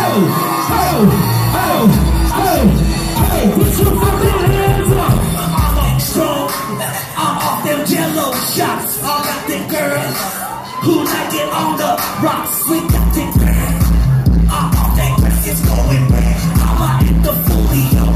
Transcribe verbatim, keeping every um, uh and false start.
Shots, all got them girls who like it on the rocks. We got them girls. I'm off that grass, it's going bad. I'ma hit the fully.